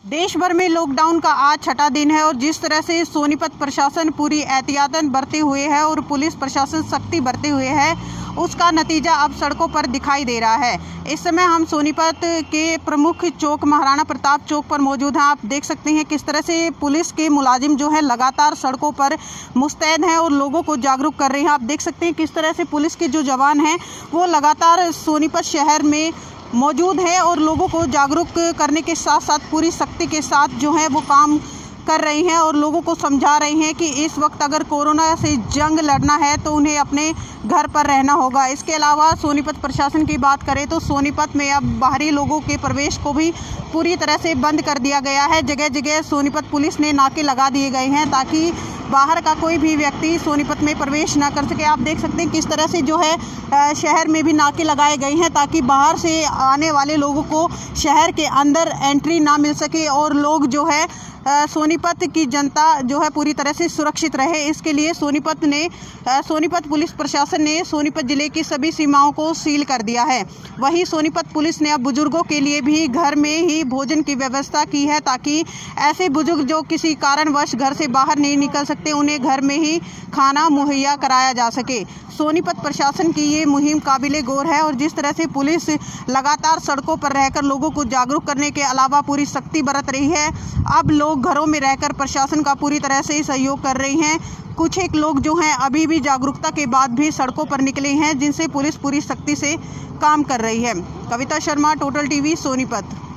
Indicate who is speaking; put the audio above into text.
Speaker 1: देश भर में लॉकडाउन का आज छठा दिन है और जिस तरह से सोनीपत प्रशासन पूरी एहतियातन बरते हुए है और पुलिस प्रशासन सख्ती बरते हुए है, उसका नतीजा अब सड़कों पर दिखाई दे रहा है। इस समय हम सोनीपत के प्रमुख चौक महाराणा प्रताप चौक पर मौजूद हैं। आप देख सकते हैं किस तरह से पुलिस के मुलाजिम जो है लगातार सड़कों पर मुस्तैद हैं और लोगों को जागरूक कर रहे हैं। आप देख सकते हैं किस तरह से पुलिस के जो जवान हैं वो लगातार सोनीपत शहर में मौजूद है और लोगों को जागरूक करने के साथ साथ पूरी सख्ती के साथ जो है वो काम कर रही हैं और लोगों को समझा रही हैं कि इस वक्त अगर कोरोना से जंग लड़ना है तो उन्हें अपने घर पर रहना होगा। इसके अलावा सोनीपत प्रशासन की बात करें तो सोनीपत में अब बाहरी लोगों के प्रवेश को भी पूरी तरह से बंद कर दिया गया है। जगह जगह सोनीपत पुलिस ने नाके लगा दिए गए हैं ताकि बाहर का कोई भी व्यक्ति सोनीपत में प्रवेश ना कर सके। आप देख सकते हैं किस तरह से जो है शहर में भी नाके लगाए गए हैं ताकि बाहर से आने वाले लोगों को शहर के अंदर एंट्री ना मिल सके और लोग जो है सोनीपत की जनता जो है पूरी तरह से सुरक्षित रहे। इसके लिए सोनीपत पुलिस प्रशासन ने सोनीपत जिले की सभी सीमाओं को सील कर दिया है। वहीं सोनीपत पुलिस ने अब बुजुर्गों के लिए भी घर में ही भोजन की व्यवस्था की है ताकि ऐसे बुजुर्ग जो किसी कारणवश घर से बाहर नहीं निकल सकते उन्हें घर में ही खाना मुहैया कराया जा सके। सोनीपत प्रशासन की ये मुहिम काबिले गौर है और जिस तरह से पुलिस लगातार सड़कों पर रहकर लोगों को जागरूक करने के अलावा पूरी सख्ती बरत रही है, अब लोग घरों में रहकर प्रशासन का पूरी तरह से सहयोग कर रही हैं। कुछ एक लोग जो हैं अभी भी जागरूकता के बाद भी सड़कों पर निकले हैं जिनसे पुलिस पूरी सख्ती से काम कर रही है। Kavita Sharma, total TV, Sonipat.